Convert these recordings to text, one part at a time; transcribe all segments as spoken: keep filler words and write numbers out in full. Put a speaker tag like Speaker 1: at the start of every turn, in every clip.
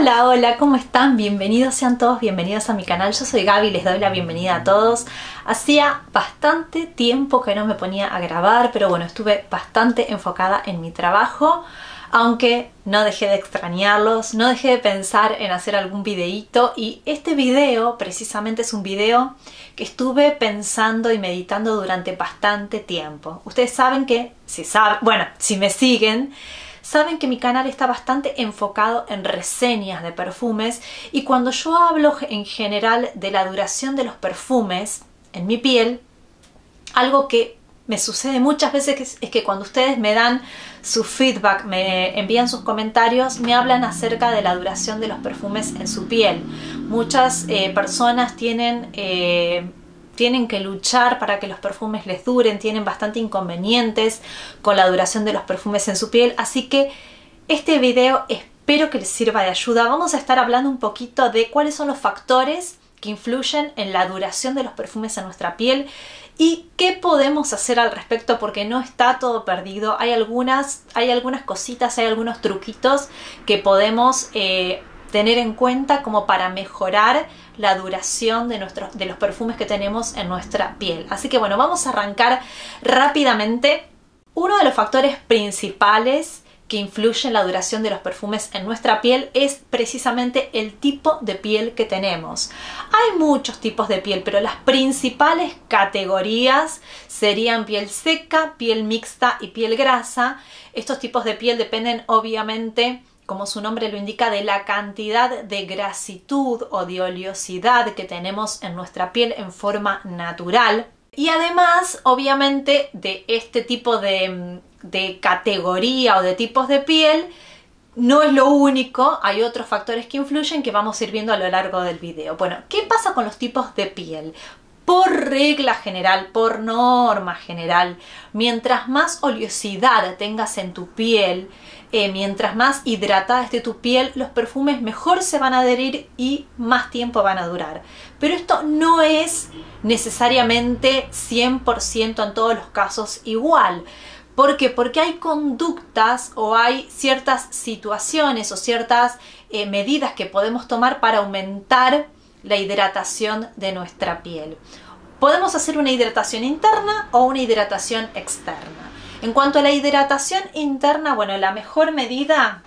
Speaker 1: Hola, hola, ¿cómo están? Bienvenidos sean todos, bienvenidos a mi canal. Yo soy Gaby, les doy la bienvenida a todos. Hacía bastante tiempo que no me ponía a grabar, pero bueno, estuve bastante enfocada en mi trabajo, aunque no dejé de extrañarlos, no dejé de pensar en hacer algún videíto, y este video precisamente es un video que estuve pensando y meditando durante bastante tiempo. Ustedes saben que, si saben, bueno, si me siguen, saben que mi canal está bastante enfocado en reseñas de perfumes, y cuando yo hablo en general de la duración de los perfumes en mi piel, algo que me sucede muchas veces es que cuando ustedes me dan su feedback, me envían sus comentarios, me hablan acerca de la duración de los perfumes en su piel. Muchas eh, personas tienen... Eh, tienen que luchar para que los perfumes les duren, tienen bastante inconvenientes con la duración de los perfumes en su piel, así que este video espero que les sirva de ayuda. Vamos a estar hablando un poquito de cuáles son los factores que influyen en la duración de los perfumes en nuestra piel y qué podemos hacer al respecto, porque no está todo perdido. Hay algunas, hay algunas cositas, hay algunos truquitos que podemos eh, tener en cuenta como para mejorar la duración de, nuestros, de los perfumes que tenemos en nuestra piel. Así que bueno, vamos a arrancar rápidamente. Uno de los factores principales que influyen en la duración de los perfumes en nuestra piel es precisamente el tipo de piel que tenemos. Hay muchos tipos de piel, pero las principales categorías serían piel seca, piel mixta y piel grasa. Estos tipos de piel dependen obviamente, como su nombre lo indica, de la cantidad de grasitud o de oleosidad que tenemos en nuestra piel en forma natural. Y además, obviamente, de este tipo de, de categoría o de tipos de piel, no es lo único, hay otros factores que influyen que vamos a ir viendo a lo largo del video. Bueno, ¿qué pasa con los tipos de piel? Por regla general, por norma general, mientras más oleosidad tengas en tu piel, eh, mientras más hidratada esté tu piel, los perfumes mejor se van a adherir y más tiempo van a durar. Pero esto no es necesariamente cien por ciento en todos los casos igual. ¿Por qué? Porque hay conductas o hay ciertas situaciones o ciertas eh, medidas que podemos tomar para aumentar la hidratación de nuestra piel. Podemos hacer una hidratación interna o una hidratación externa. En cuanto a la hidratación interna, bueno, la mejor medida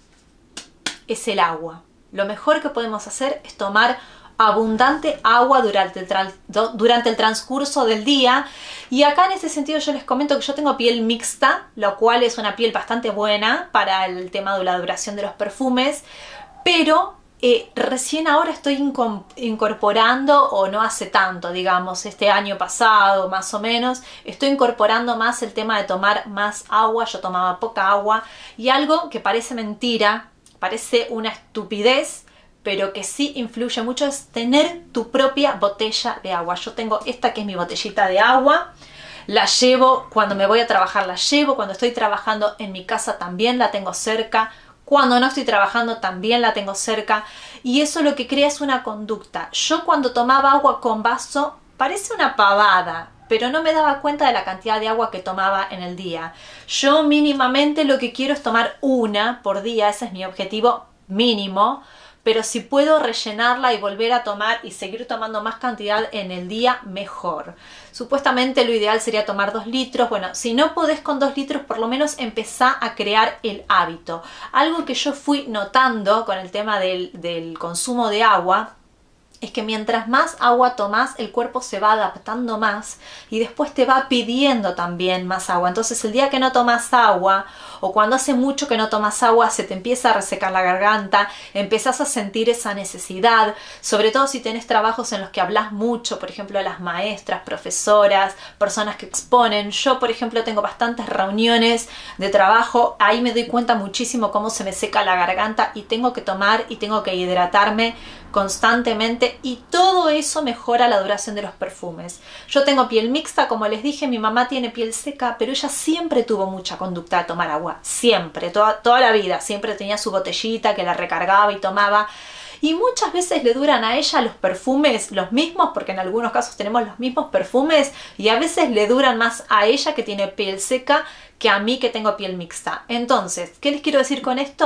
Speaker 1: es el agua. Lo mejor que podemos hacer es tomar abundante agua durante el, trans, durante el transcurso del día. Y acá en este sentido yo les comento que yo tengo piel mixta, lo cual es una piel bastante buena para el tema de la duración de los perfumes, pero Eh, recién ahora estoy incorporando, o no hace tanto, digamos, este año pasado más o menos, estoy incorporando más el tema de tomar más agua. Yo tomaba poca agua, y algo que parece mentira, parece una estupidez, pero que sí influye mucho, es tener tu propia botella de agua. Yo tengo esta que es mi botellita de agua, la llevo cuando me voy a trabajar, la llevo cuando estoy trabajando en mi casa, también la tengo cerca. Cuando no estoy trabajando también la tengo cerca, y eso lo que crea es una conducta. Yo cuando tomaba agua con vaso, parece una pavada, pero no me daba cuenta de la cantidad de agua que tomaba en el día. Yo mínimamente lo que quiero es tomar una por día, ese es mi objetivo mínimo, pero si puedo rellenarla y volver a tomar y seguir tomando más cantidad en el día, mejor. Supuestamente lo ideal sería tomar dos litros. Bueno, si no podés con dos litros, por lo menos empezá a crear el hábito. Algo que yo fui notando con el tema del, del consumo de agua es que mientras más agua tomás, el cuerpo se va adaptando más y después te va pidiendo también más agua. Entonces el día que no tomas agua, o cuando hace mucho que no tomas agua, se te empieza a resecar la garganta, empezás a sentir esa necesidad, sobre todo si tenés trabajos en los que hablas mucho, por ejemplo las maestras, profesoras, personas que exponen. Yo por ejemplo tengo bastantes reuniones de trabajo, ahí me doy cuenta muchísimo cómo se me seca la garganta y tengo que tomar y tengo que hidratarme constantemente, y todo eso mejora la duración de los perfumes. Yo tengo piel mixta, como les dije, mi mamá tiene piel seca, pero ella siempre tuvo mucha conducta de tomar agua, siempre, toda, toda la vida, siempre tenía su botellita que la recargaba y tomaba, y muchas veces le duran a ella los perfumes los mismos, porque en algunos casos tenemos los mismos perfumes, y a veces le duran más a ella que tiene piel seca que a mí que tengo piel mixta. Entonces, ¿qué les quiero decir con esto?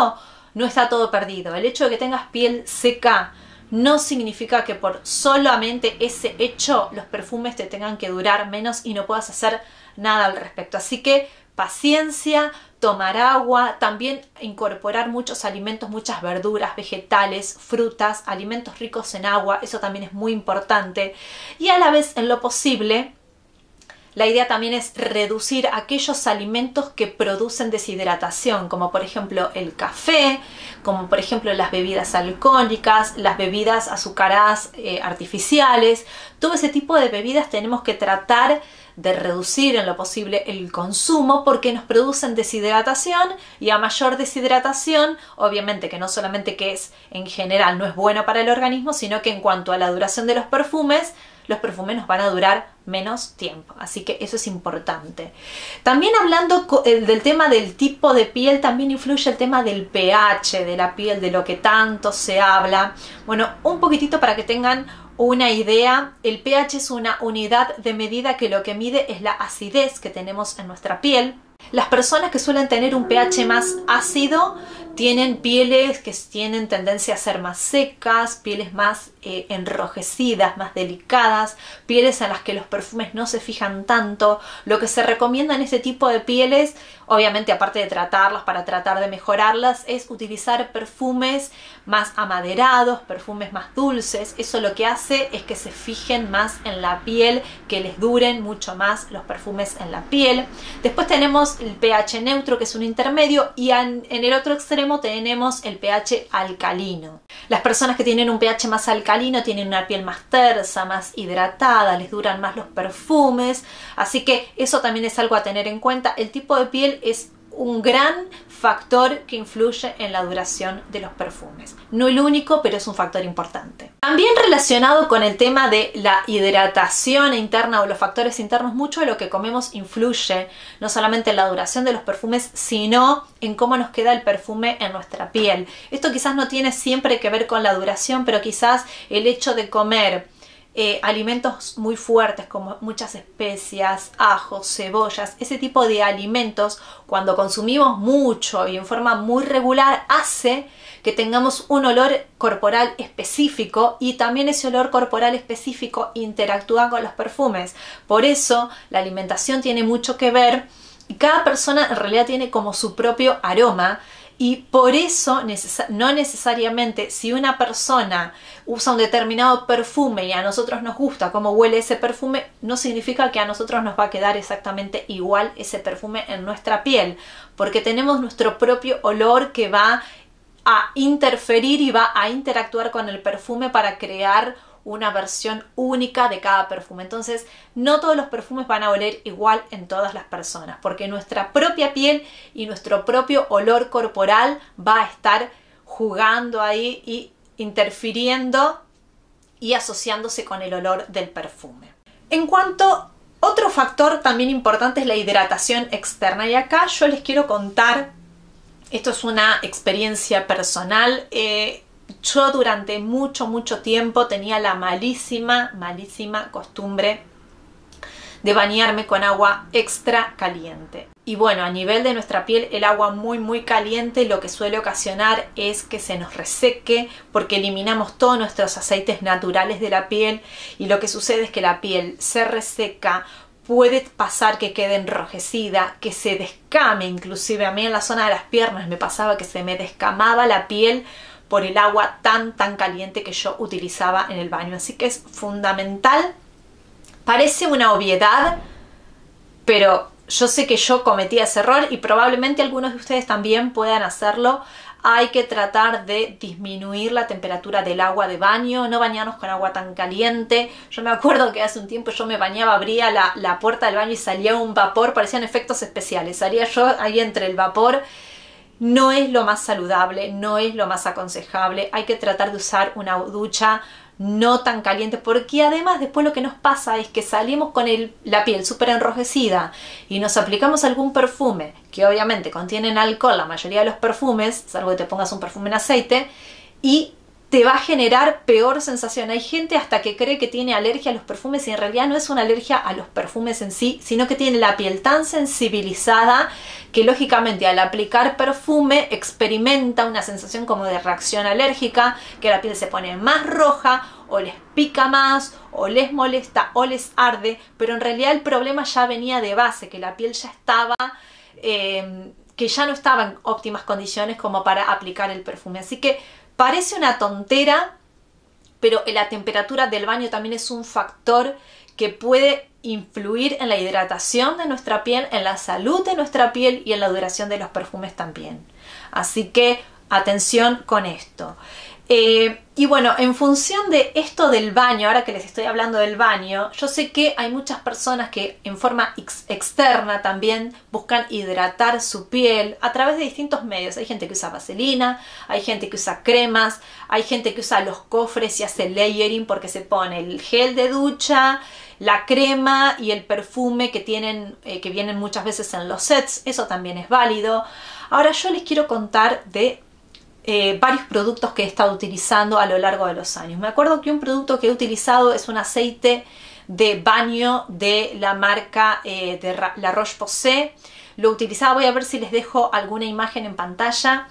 Speaker 1: no está todo perdido. El hecho de que tengas piel seca no significa que por solamente ese hecho los perfumes te tengan que durar menos y no puedas hacer nada al respecto. Así que paciencia, tomar agua, también incorporar muchos alimentos, muchas verduras, vegetales, frutas, alimentos ricos en agua, eso también es muy importante. Y a la vez, en lo posible, la idea también es reducir aquellos alimentos que producen deshidratación, como por ejemplo el café, como por ejemplo las bebidas alcohólicas, las bebidas azucaradas eh, artificiales. Todo ese tipo de bebidas tenemos que tratar de reducir en lo posible el consumo porque nos producen deshidratación, y a mayor deshidratación, obviamente que no solamente que es en general no es bueno para el organismo, sino que en cuanto a la duración de los perfumes, los perfumes nos van a durar menos tiempo, así que eso es importante. También hablando del tema del tipo de piel, también influye el tema del pH de la piel, de lo que tanto se habla. Bueno, un poquitito para que tengan una idea, el pH es una unidad de medida que lo que mide es la acidez que tenemos en nuestra piel. Las personas que suelen tener un pH más ácido tienen pieles que tienen tendencia a ser más secas, pieles más eh, enrojecidas, más delicadas, pieles en las que los perfumes no se fijan tanto. Lo que se recomienda en este tipo de pieles, obviamente aparte de tratarlas para tratar de mejorarlas, es utilizar perfumes más amaderados, perfumes más dulces. Eso lo que hace es que se fijen más en la piel, que les duren mucho más los perfumes en la piel. Después tenemos el pH neutro, que es un intermedio, y en, en el otro extremo tenemos el pH alcalino. Las personas que tienen un pH más alcalino tienen una piel más tersa, más hidratada, les duran más los perfumes, así que eso también es algo a tener en cuenta. El tipo de piel es un gran factor que influye en la duración de los perfumes. No el único, pero es un factor importante. También relacionado con el tema de la hidratación interna o los factores internos, mucho de lo que comemos influye no solamente en la duración de los perfumes, sino en cómo nos queda el perfume en nuestra piel. Esto quizás no tiene siempre que ver con la duración, pero quizás el hecho de comer Eh, alimentos muy fuertes como muchas especias, ajos, cebollas, ese tipo de alimentos, cuando consumimos mucho y en forma muy regular, hace que tengamos un olor corporal específico, y también ese olor corporal específico interactúa con los perfumes. Por eso la alimentación tiene mucho que ver, y cada persona en realidad tiene como su propio aroma. Y por eso neces- no necesariamente si una persona usa un determinado perfume y a nosotros nos gusta cómo huele ese perfume, no significa que a nosotros nos va a quedar exactamente igual ese perfume en nuestra piel, porque tenemos nuestro propio olor que va a interferir y va a interactuar con el perfume para crear una versión única de cada perfume. Entonces, no todos los perfumes van a oler igual en todas las personas, porque nuestra propia piel y nuestro propio olor corporal va a estar jugando ahí y interfiriendo y asociándose con el olor del perfume. En cuanto, otro factor también importante es la hidratación externa, y acá yo les quiero contar, esto es una experiencia personal. eh, Yo durante mucho, mucho tiempo tenía la malísima, malísima costumbre de bañarme con agua extra caliente. Y bueno, a nivel de nuestra piel, el agua muy, muy caliente lo que suele ocasionar es que se nos reseque, porque eliminamos todos nuestros aceites naturales de la piel, y lo que sucede es que la piel se reseca. Puede pasar que quede enrojecida, que se descame, inclusive a mí en la zona de las piernas me pasaba que se me descamaba la piel por el agua tan tan caliente que yo utilizaba en el baño. Así que es fundamental. Parece una obviedad, pero yo sé que yo cometí ese error y probablemente algunos de ustedes también puedan hacerlo. Hay que tratar de disminuir la temperatura del agua de baño, no bañarnos con agua tan caliente. Yo me acuerdo que hace un tiempo yo me bañaba, abría la, la puerta del baño y salía un vapor, parecían efectos especiales. Salía yo ahí entre el vapor. No es lo más saludable, no es lo más aconsejable. Hay que tratar de usar una ducha no tan caliente, porque además después lo que nos pasa es que salimos con el, la piel súper enrojecida y nos aplicamos algún perfume que obviamente contienen alcohol, la mayoría de los perfumes, salvo que te pongas un perfume en aceite, y te va a generar peor sensación. Hay gente hasta que cree que tiene alergia a los perfumes y en realidad no es una alergia a los perfumes en sí, sino que tiene la piel tan sensibilizada que lógicamente al aplicar perfume experimenta una sensación como de reacción alérgica, que la piel se pone más roja o les pica más o les molesta o les arde, pero en realidad el problema ya venía de base, que la piel ya estaba... Eh, que ya no estaba en óptimas condiciones como para aplicar el perfume. Así que parece una tontera, pero la temperatura del baño también es un factor que puede influir en la hidratación de nuestra piel, en la salud de nuestra piel y en la duración de los perfumes también. Así que atención con esto. Eh, y bueno, en función de esto del baño, ahora que les estoy hablando del baño, yo sé que hay muchas personas que en forma ex externa también buscan hidratar su piel a través de distintos medios. Hay gente que usa vaselina, hay gente que usa cremas, hay gente que usa los cofres y hace layering porque se pone el gel de ducha, la crema y el perfume que tienen, eh, que vienen muchas veces en los sets. Eso también es válido. Ahora yo les quiero contar de Eh, varios productos que he estado utilizando a lo largo de los años. Me acuerdo que un producto que he utilizado es un aceite de baño de la marca eh, de La Roche-Posay. Lo utilizaba, voy a ver si les dejo alguna imagen en pantalla.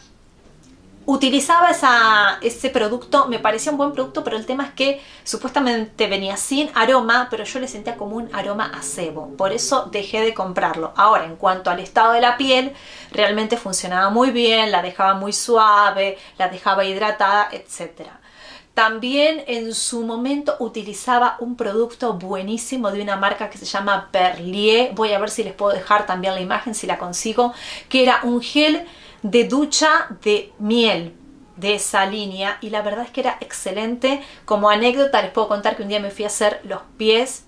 Speaker 1: Utilizaba esa, ese producto, me parecía un buen producto, pero el tema es que supuestamente venía sin aroma, pero yo le sentía como un aroma a sebo, por eso dejé de comprarlo. Ahora, en cuanto al estado de la piel, realmente funcionaba muy bien, la dejaba muy suave, la dejaba hidratada, etcétera. También en su momento utilizaba un producto buenísimo de una marca que se llama Perlier, voy a ver si les puedo dejar también la imagen si la consigo, que era un gel de ducha de miel de esa línea y la verdad es que era excelente. Como anécdota les puedo contar que un día me fui a hacer los pies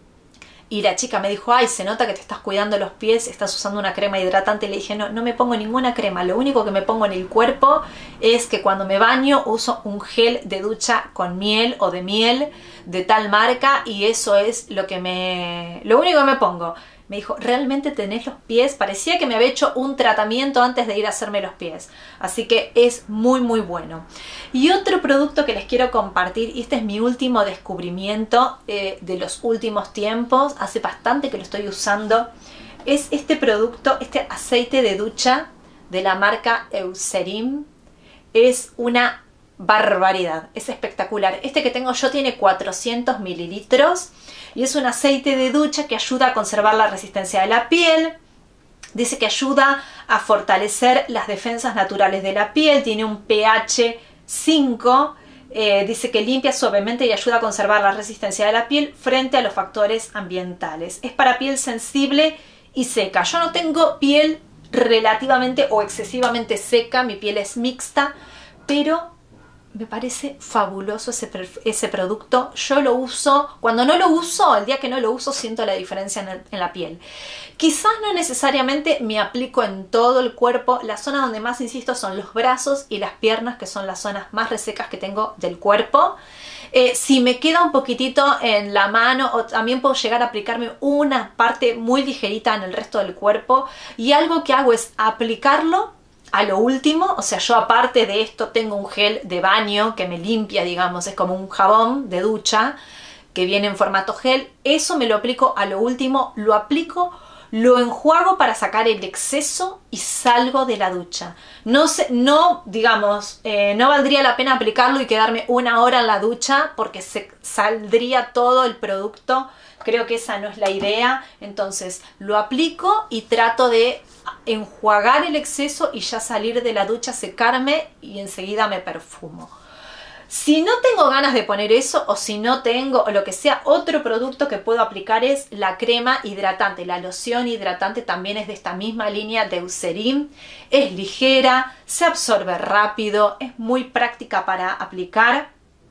Speaker 1: y la chica me dijo, ay, se nota que te estás cuidando los pies, estás usando una crema hidratante. Y le dije, no, no me pongo ninguna crema, lo único que me pongo en el cuerpo es que cuando me baño uso un gel de ducha con miel o de miel de tal marca y eso es lo que me... lo único que me pongo. Me dijo, ¿realmente tenés los pies? Parecía que me había hecho un tratamiento antes de ir a hacerme los pies. Así que es muy muy bueno. Y otro producto que les quiero compartir, y este es mi último descubrimiento eh, de los últimos tiempos, hace bastante que lo estoy usando, es este producto, este aceite de ducha de la marca Eucerin. Es una barbaridad, es espectacular. Este que tengo yo tiene cuatrocientos mililitros y es un aceite de ducha que ayuda a conservar la resistencia de la piel. Dice que ayuda a fortalecer las defensas naturales de la piel, tiene un pH cinco, eh, dice que limpia suavemente y ayuda a conservar la resistencia de la piel frente a los factores ambientales. Es para piel sensible y seca. Yo no tengo piel relativamente o excesivamente seca, mi piel es mixta, pero me parece fabuloso ese, ese producto. Yo lo uso, cuando no lo uso, el día que no lo uso siento la diferencia en, el, en la piel. Quizás no necesariamente me aplico en todo el cuerpo. La zona donde más insisto son los brazos y las piernas, que son las zonas más resecas que tengo del cuerpo. Eh, si me queda un poquitito en la mano, o también puedo llegar a aplicarme una parte muy ligerita en el resto del cuerpo. Y algo que hago es aplicarlo a lo último, o sea, yo aparte de esto tengo un gel de baño que me limpia, digamos, es como un jabón de ducha que viene en formato gel. Eso me lo aplico a lo último, lo aplico, lo enjuago para sacar el exceso y salgo de la ducha. No sé, no, digamos, eh, no valdría la pena aplicarlo y quedarme una hora en la ducha porque se saldría todo el producto. Creo que esa no es la idea. Entonces lo aplico y trato de enjuagar el exceso y ya salir de la ducha, secarme y enseguida me perfumo. Si no tengo ganas de poner eso o si no tengo o lo que sea, otro producto que puedo aplicar es la crema hidratante. La loción hidratante también es de esta misma línea de Eucerin. Es ligera, se absorbe rápido, es muy práctica para aplicar.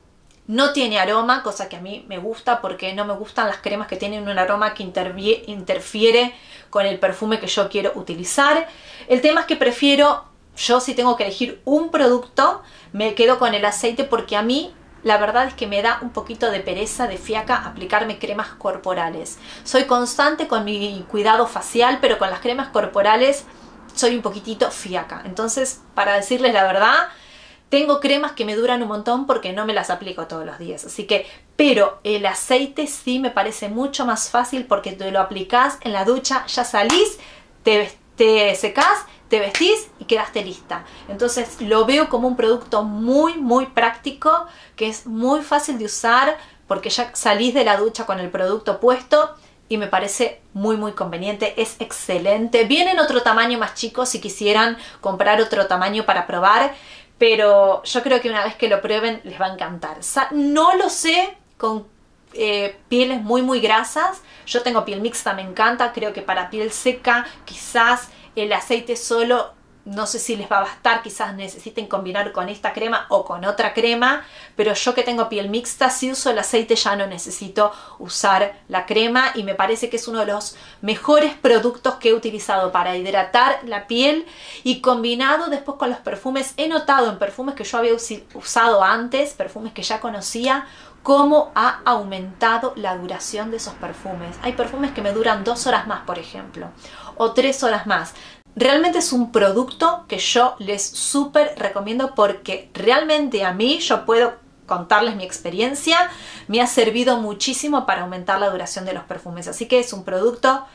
Speaker 1: No tiene aroma, cosa que a mí me gusta porque no me gustan las cremas que tienen un aroma que interfiere con el perfume que yo quiero utilizar. El tema es que prefiero, yo si tengo que elegir un producto, me quedo con el aceite porque a mí la verdad es que me da un poquito de pereza, de fiaca, aplicarme cremas corporales. Soy constante con mi cuidado facial, pero con las cremas corporales soy un poquitito fiaca. Entonces, para decirles la verdad, Tengo cremas que me duran un montón porque no me las aplico todos los días, así que, pero el aceite sí me parece mucho más fácil porque te lo aplicás en la ducha, ya salís, te, te secás, te vestís y quedaste lista. Entonces lo veo como un producto muy muy práctico, que es muy fácil de usar porque ya salís de la ducha con el producto puesto y me parece muy muy conveniente, es excelente. Viene en otro tamaño más chico si quisieran comprar otro tamaño para probar, pero yo creo que una vez que lo prueben les va a encantar. No lo sé con eh, pieles muy muy grasas, yo tengo piel mixta, me encanta, creo que para piel seca quizás el aceite solo no sé si les va a bastar, quizás necesiten combinar con esta crema o con otra crema, pero yo que tengo piel mixta, si uso el aceite ya no necesito usar la crema y me parece que es uno de los mejores productos que he utilizado para hidratar la piel, y combinado después con los perfumes, he notado en perfumes que yo había usado antes, perfumes que ya conocía, cómo ha aumentado la duración de esos perfumes. Hay perfumes que me duran dos horas más, por ejemplo, o tres horas más. Realmente es un producto que yo les súper recomiendo porque realmente a mí, yo puedo contarles mi experiencia, me ha servido muchísimo para aumentar la duración de los perfumes. Así que es un producto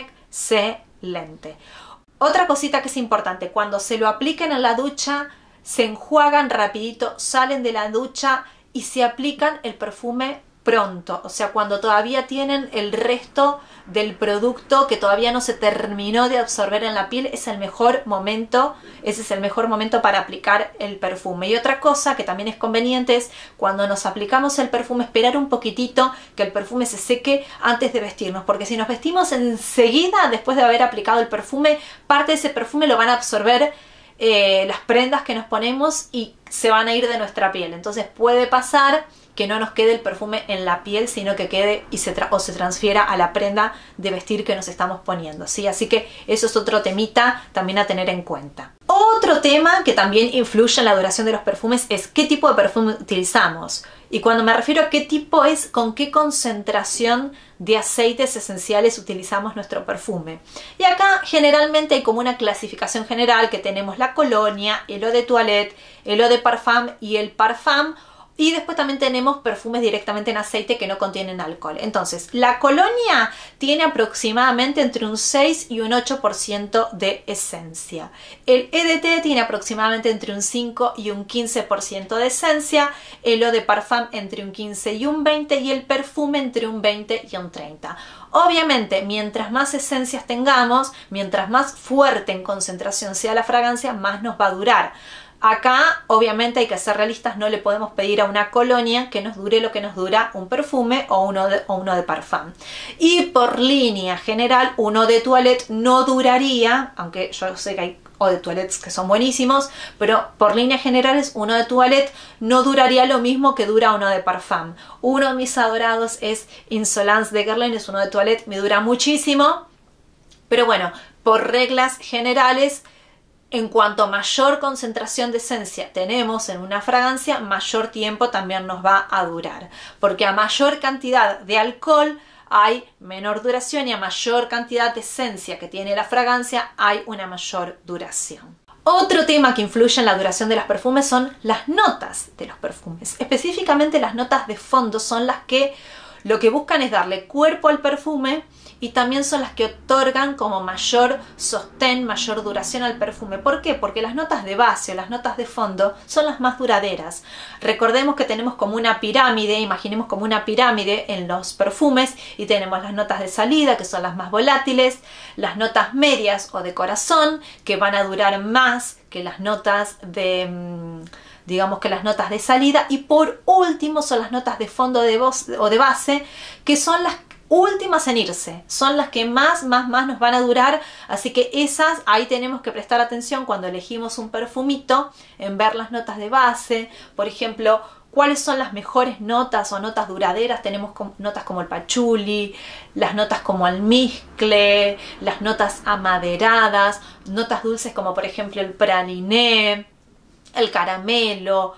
Speaker 1: excelente. Otra cosita que es importante, cuando se lo apliquen en la ducha, se enjuagan rapidito, salen de la ducha y se aplican el perfume pronto, o sea, cuando todavía tienen el resto del producto que todavía no se terminó de absorber en la piel, es el mejor momento, ese es el mejor momento para aplicar el perfume. Y otra cosa que también es conveniente es cuando nos aplicamos el perfume, esperar un poquitito que el perfume se seque antes de vestirnos, porque si nos vestimos enseguida después de haber aplicado el perfume, parte de ese perfume lo van a absorber eh, las prendas que nos ponemos y se van a ir de nuestra piel. Entonces puede pasar que no nos quede el perfume en la piel, sino que quede y se tra o se transfiera a la prenda de vestir que nos estamos poniendo, ¿sí? Así que eso es otro temita también a tener en cuenta. Otro tema que también influye en la duración de los perfumes es qué tipo de perfume utilizamos. Y cuando me refiero a qué tipo es con qué concentración de aceites esenciales utilizamos nuestro perfume. Y acá generalmente hay como una clasificación general que tenemos la colonia, el eau de toilette, el eau de parfum y el parfum. Y después también tenemos perfumes directamente en aceite que no contienen alcohol. Entonces, la colonia tiene aproximadamente entre un seis y un ocho por ciento de esencia. El E D T tiene aproximadamente entre un cinco y un quince por ciento de esencia. El eau de parfum entre un quince y un veinte por ciento y el perfume entre un veinte y un treinta por ciento. Obviamente, mientras más esencias tengamos, mientras más fuerte en concentración sea la fragancia, más nos va a durar. Acá, obviamente, hay que ser realistas, no le podemos pedir a una colonia que nos dure lo que nos dura un perfume o uno de, o uno de parfum. Y por línea general, uno de toilette no duraría, aunque yo sé que hay eau de toilettes que son buenísimos, pero por líneas generales, uno de toilette no duraría lo mismo que dura uno de parfum. Uno de mis adorados es Insolence de Guerlain, es uno de toilette, me dura muchísimo, pero bueno, por reglas generales, en cuanto mayor concentración de esencia tenemos en una fragancia, mayor tiempo también nos va a durar. Porque a mayor cantidad de alcohol hay menor duración y a mayor cantidad de esencia que tiene la fragancia hay una mayor duración. Otro tema que influye en la duración de los perfumes son las notas de los perfumes. Específicamente las notas de fondo son las que lo que buscan es darle cuerpo al perfume y también son las que otorgan como mayor sostén, mayor duración al perfume. ¿Por qué? Porque las notas de base o las notas de fondo son las más duraderas. Recordemos que tenemos como una pirámide, imaginemos como una pirámide en los perfumes y tenemos las notas de salida que son las más volátiles, las notas medias o de corazón que van a durar más que las notas de... digamos que las notas de salida, y por último son las notas de fondo de voz o de base, que son las últimas en irse, son las que más, más, más nos van a durar. Así que esas, ahí tenemos que prestar atención cuando elegimos un perfumito, en ver las notas de base, por ejemplo, cuáles son las mejores notas o notas duraderas. Tenemos notas como el pachuli, las notas como almizcle, las notas amaderadas, notas dulces como por ejemplo el praliné, el caramelo,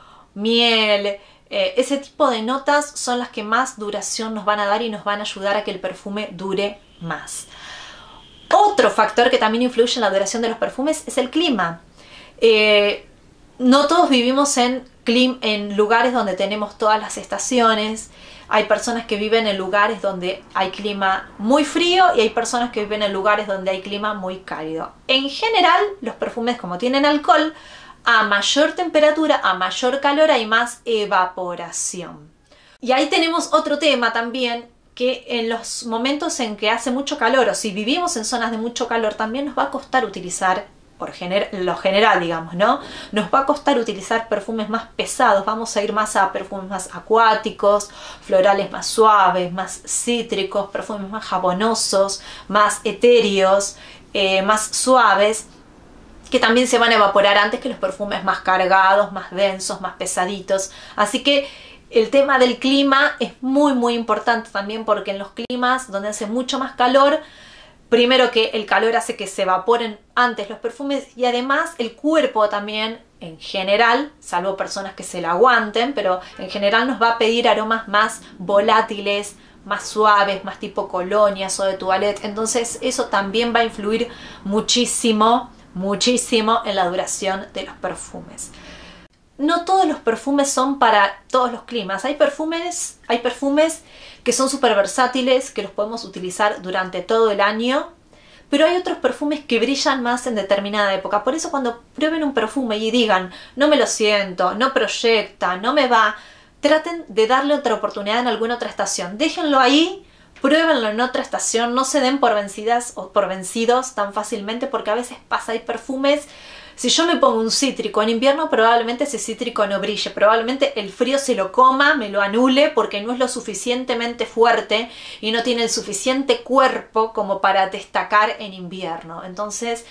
Speaker 1: miel, eh, ese tipo de notas son las que más duración nos van a dar y nos van a ayudar a que el perfume dure más. Otro factor que también influye en la duración de los perfumes es el clima. Eh, no todos vivimos en, en lugares donde tenemos todas las estaciones. Hay personas que viven en lugares donde hay clima muy frío y hay personas que viven en lugares donde hay clima muy cálido. En general, los perfumes, como tienen alcohol, a mayor temperatura, a mayor calor, hay más evaporación. Y ahí tenemos otro tema también, que en los momentos en que hace mucho calor, o si vivimos en zonas de mucho calor, también nos va a costar utilizar, por gener lo general, digamos, ¿no? Nos va a costar utilizar perfumes más pesados, vamos a ir más a perfumes más acuáticos, florales más suaves, más cítricos, perfumes más jabonosos, más etéreos, eh, más suaves, que también se van a evaporar antes que los perfumes más cargados, más densos, más pesaditos. Así que el tema del clima es muy muy importante también, porque en los climas donde hace mucho más calor, primero que el calor hace que se evaporen antes los perfumes, y además el cuerpo también, en general, salvo personas que se la aguanten, pero en general nos va a pedir aromas más volátiles, más suaves, más tipo colonias o de toilette. Entonces eso también va a influir muchísimo, muchísimo en la duración de los perfumes. No todos los perfumes son para todos los climas. Hay perfumes, hay perfumes que son súper versátiles, que los podemos utilizar durante todo el año, pero hay otros perfumes que brillan más en determinada época. Por eso cuando prueben un perfume y digan, no me lo siento, no proyecta, no me va, traten de darle otra oportunidad en alguna otra estación. Déjenlo ahí, pruébenlo en otra estación, no se den por vencidas o por vencidos tan fácilmente, porque a veces pasa, hay perfumes. Si yo me pongo un cítrico en invierno, probablemente ese cítrico no brille, probablemente el frío se lo coma, me lo anule, porque no es lo suficientemente fuerte y no tiene el suficiente cuerpo como para destacar en invierno. Entonces,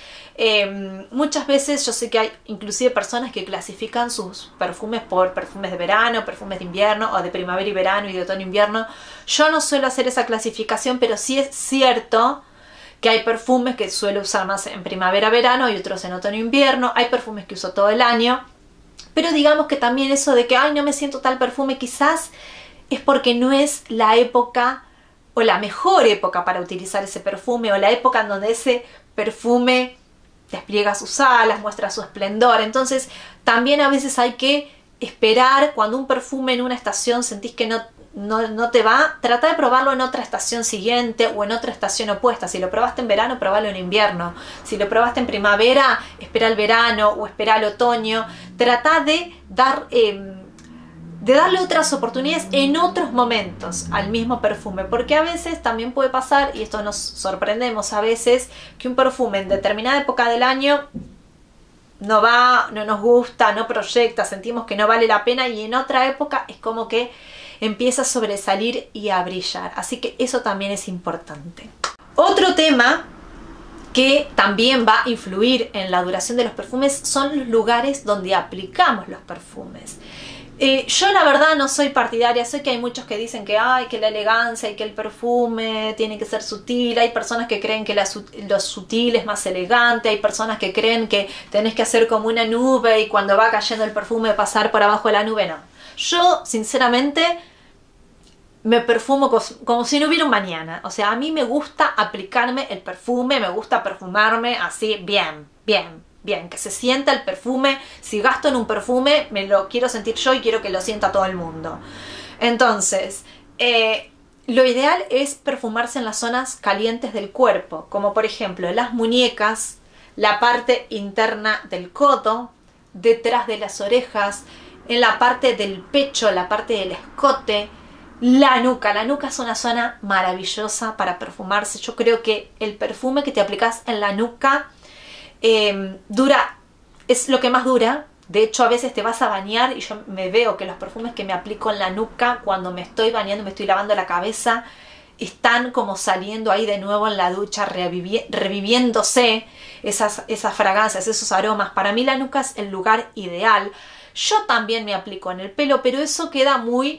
Speaker 1: eh, muchas veces yo sé que hay inclusive personas que clasifican sus perfumes por perfumes de verano, perfumes de invierno, o de primavera y verano y de otoño e invierno. Yo no suelo hacer esa clasificación, pero sí es cierto que hay perfumes que suelo usar más en primavera-verano y otros en otoño-invierno. Hay perfumes que uso todo el año. Pero digamos que también eso de que, ay, no me siento tal perfume, quizás es porque no es la época o la mejor época para utilizar ese perfume, o la época en donde ese perfume despliega sus alas, muestra su esplendor. Entonces también a veces hay que esperar. Cuando un perfume en una estación sentís que no No, no te va, trata de probarlo en otra estación siguiente o en otra estación opuesta. Si lo probaste en verano, probalo en invierno. Si lo probaste en primavera, espera el verano o espera el otoño. Trata de dar eh, de darle otras oportunidades en otros momentos al mismo perfume, porque a veces también puede pasar, y esto nos sorprendemos a veces, que un perfume en determinada época del año no va, no nos gusta, no proyecta, sentimos que no vale la pena, y en otra época es como que empieza a sobresalir y a brillar. Así que eso también es importante. Otro tema que también va a influir en la duración de los perfumes son los lugares donde aplicamos los perfumes. Eh, yo la verdad no soy partidaria. Sé que hay muchos que dicen que, ay, que la elegancia y que el perfume tiene que ser sutil. Hay personas que creen que la, lo sutil es más elegante. Hay personas que creen que tenés que hacer como una nube y cuando va cayendo el perfume pasar por abajo de la nube. No. Yo, sinceramente, me perfumo como si no hubiera un mañana. O sea, a mí me gusta aplicarme el perfume, me gusta perfumarme así, bien, bien, bien. Que se sienta el perfume. Si gasto en un perfume, me lo quiero sentir yo y quiero que lo sienta todo el mundo. Entonces, eh, lo ideal es perfumarse en las zonas calientes del cuerpo, como por ejemplo las muñecas, la parte interna del codo, detrás de las orejas, en la parte del pecho, la parte del escote, la nuca. La nuca es una zona maravillosa para perfumarse. Yo creo que el perfume que te aplicas en la nuca eh, dura, es lo que más dura. De hecho, a veces te vas a bañar y yo me veo que los perfumes que me aplico en la nuca, cuando me estoy bañando, me estoy lavando la cabeza, están como saliendo ahí de nuevo en la ducha, revivi reviviéndose esas, esas fragancias, esos aromas. Para mí la nuca es el lugar ideal. Yo también me aplico en el pelo, pero eso queda muy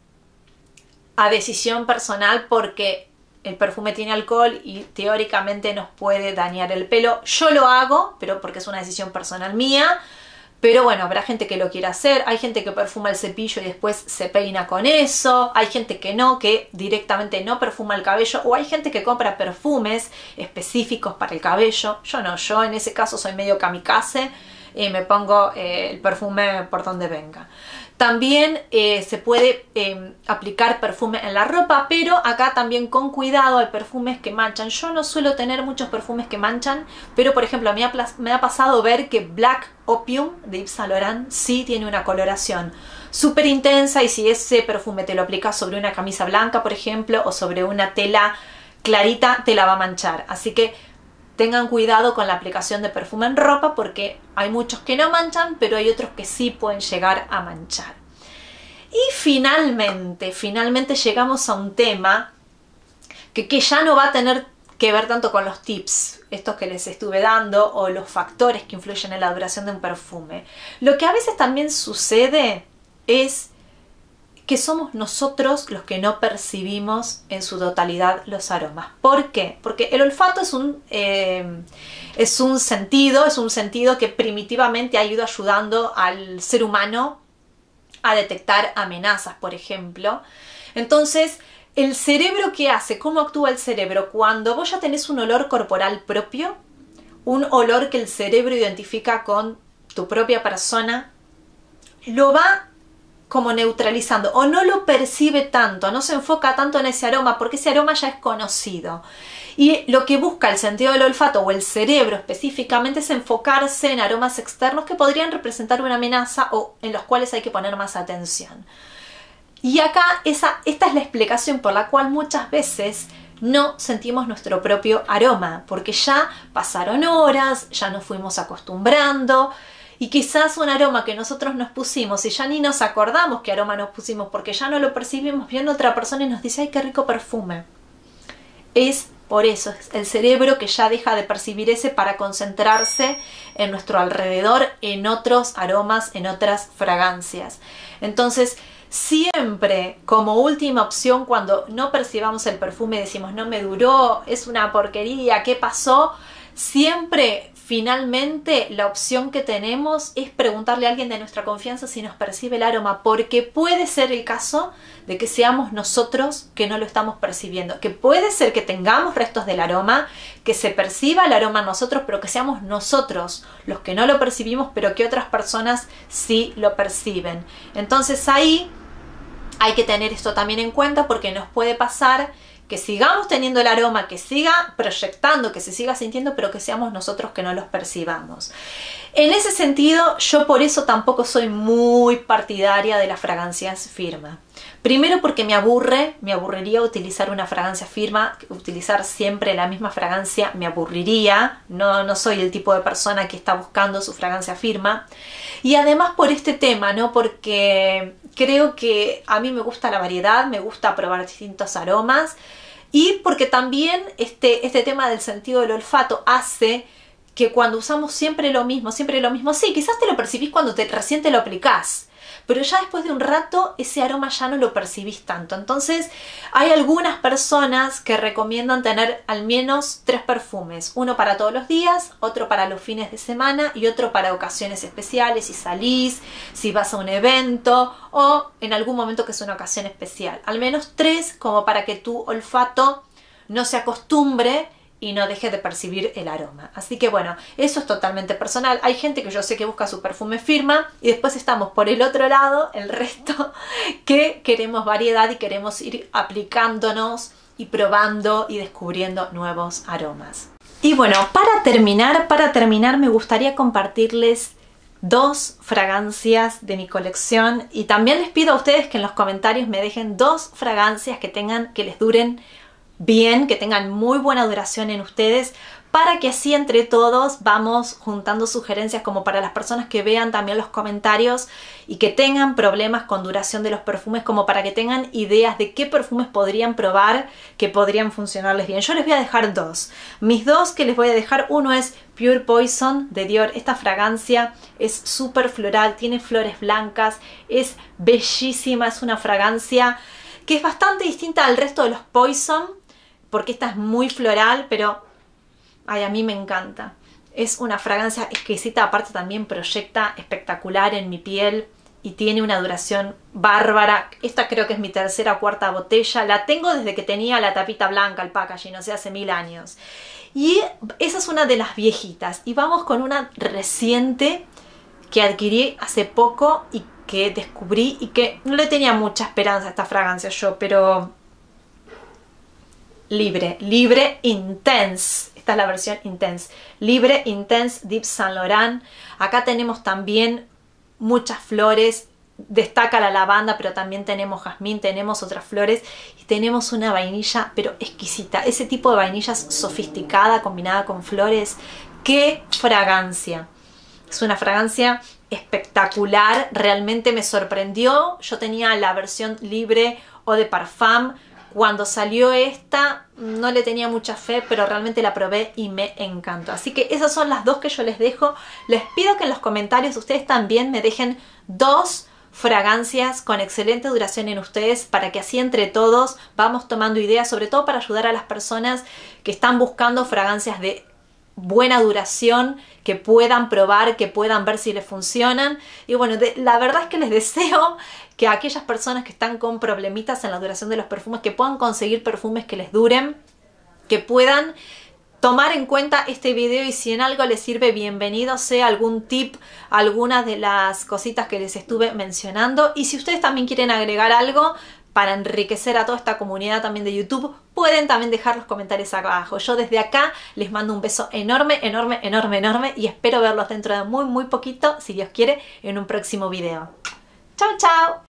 Speaker 1: a decisión personal, porque el perfume tiene alcohol y teóricamente nos puede dañar el pelo. Yo lo hago, pero porque es una decisión personal mía. Pero bueno, habrá gente que lo quiera hacer. Hay gente que perfuma el cepillo y después se peina con eso. Hay gente que no, que directamente no perfuma el cabello. O hay gente que compra perfumes específicos para el cabello. Yo no, yo en ese caso soy medio kamikaze. y me pongo eh, el perfume por donde venga. También eh, se puede eh, aplicar perfume en la ropa, pero acá también con cuidado, hay perfumes que manchan. Yo no suelo tener muchos perfumes que manchan, pero por ejemplo me ha, me ha pasado ver que Black Opium de Yves Saint Laurent sí tiene una coloración súper intensa, y si ese perfume te lo aplicas sobre una camisa blanca, por ejemplo, o sobre una tela clarita, te la va a manchar. Así que tengan cuidado con la aplicación de perfume en ropa, porque hay muchos que no manchan, pero hay otros que sí pueden llegar a manchar. Y finalmente, finalmente llegamos a un tema que, que ya no va a tener que ver tanto con los tips, estos que les estuve dando, o los factores que influyen en la duración de un perfume. Lo que a veces también sucede es que somos nosotros los que no percibimos en su totalidad los aromas. ¿Por qué? Porque el olfato es un, eh, es un sentido, es un sentido que primitivamente ha ido ayudando al ser humano a detectar amenazas, por ejemplo. Entonces, el cerebro, ¿qué hace? ¿Cómo actúa el cerebro? Cuando vos ya tenés un olor corporal propio, un olor que el cerebro identifica con tu propia persona, lo va como neutralizando, o no lo percibe tanto, no se enfoca tanto en ese aroma, porque ese aroma ya es conocido. Y lo que busca el sentido del olfato, o el cerebro específicamente, es enfocarse en aromas externos que podrían representar una amenaza, o en los cuales hay que poner más atención. Y acá esa, esta es la explicación por la cual muchas veces no sentimos nuestro propio aroma, porque ya pasaron horas, ya nos fuimos acostumbrando, y quizás un aroma que nosotros nos pusimos y ya ni nos acordamos qué aroma nos pusimos, porque ya no lo percibimos, viene otra persona y nos dice, ¡ay, qué rico perfume! Es por eso, es el cerebro que ya deja de percibir ese para concentrarse en nuestro alrededor, en otros aromas, en otras fragancias. Entonces, siempre como última opción, cuando no percibamos el perfume y decimos, no me duró, es una porquería, ¿qué pasó? Siempre, finalmente, la opción que tenemos es preguntarle a alguien de nuestra confianza si nos percibe el aroma, porque puede ser el caso de que seamos nosotros que no lo estamos percibiendo, que puede ser que tengamos restos del aroma, que se perciba el aroma en nosotros, pero que seamos nosotros los que no lo percibimos, pero que otras personas sí lo perciben. Entonces ahí hay que tener esto también en cuenta, porque nos puede pasar que sigamos teniendo el aroma, que siga proyectando, que se siga sintiendo, pero que seamos nosotros que no los percibamos. En ese sentido, yo por eso tampoco soy muy partidaria de las fragancias firma. Primero porque me aburre, me aburriría utilizar una fragancia firma, utilizar siempre la misma fragancia me aburriría, no, no soy el tipo de persona que está buscando su fragancia firma. Y además por este tema, ¿no? Porque creo que a mí me gusta la variedad, me gusta probar distintos aromas, y porque también este, este tema del sentido del olfato hace que cuando usamos siempre lo mismo, siempre lo mismo, sí, quizás te lo percibís cuando te, recién te lo aplicás, pero ya después de un rato ese aroma ya no lo percibís tanto. Entonces hay algunas personas que recomiendan tener al menos tres perfumes, uno para todos los días, otro para los fines de semana y otro para ocasiones especiales, si salís, si vas a un evento o en algún momento que es una ocasión especial. Al menos tres, como para que tu olfato no se acostumbre y no deje de percibir el aroma. Así que bueno, eso es totalmente personal. Hay gente que yo sé que busca su perfume firma, y después estamos por el otro lado, el resto, que queremos variedad y queremos ir aplicándonos y probando y descubriendo nuevos aromas. Y bueno, para terminar, para terminar me gustaría compartirles dos fragancias de mi colección, y también les pido a ustedes que en los comentarios me dejen dos fragancias que tengan, que les duren bien, que tengan muy buena duración en ustedes, para que así entre todos vamos juntando sugerencias, como para las personas que vean también los comentarios y que tengan problemas con duración de los perfumes, como para que tengan ideas de qué perfumes podrían probar que podrían funcionarles bien. Yo les voy a dejar dos. Mis dos que les voy a dejar, uno es Pure Poison de Dior. Esta fragancia es súper floral, tiene flores blancas, es bellísima, es una fragancia que es bastante distinta al resto de los Poison, porque esta es muy floral, pero ay, a mí me encanta. Es una fragancia exquisita, aparte también proyecta espectacular en mi piel y tiene una duración bárbara. Esta creo que es mi tercera o cuarta botella. La tengo desde que tenía la tapita blanca, el packaging, o sea, hace mil años. Y esa es una de las viejitas. Y vamos con una reciente que adquirí hace poco y que descubrí y que no le tenía mucha esperanza a esta fragancia yo, pero Libre, Libre Intense. Esta es la versión Intense. Libre Intense d'Yves Saint Laurent. Acá tenemos también muchas flores. Destaca la lavanda, pero también tenemos jazmín, tenemos otras flores y tenemos una vainilla, pero exquisita. Ese tipo de vainilla sofisticada combinada con flores. ¡Qué fragancia! Es una fragancia espectacular, realmente me sorprendió. Yo tenía la versión Libre Eau de Parfum. Cuando salió esta no le tenía mucha fe, pero realmente la probé y me encantó. Así que esas son las dos que yo les dejo. Les pido que en los comentarios ustedes también me dejen dos fragancias con excelente duración en ustedes, para que así entre todos vamos tomando ideas, sobre todo para ayudar a las personas que están buscando fragancias de buena duración, que puedan probar, que puedan ver si les funcionan. Y bueno, de, la verdad es que les deseo que a aquellas personas que están con problemitas en la duración de los perfumes, que puedan conseguir perfumes que les duren, que puedan tomar en cuenta este video, y si en algo les sirve, bienvenido sea algún tip, algunas de las cositas que les estuve mencionando. Y si ustedes también quieren agregar algo para enriquecer a toda esta comunidad también de YouTube, pueden también dejar los comentarios acá abajo. Yo desde acá les mando un beso enorme, enorme, enorme, enorme, y espero verlos dentro de muy, muy poquito, si Dios quiere, en un próximo video. ¡Chao, chao!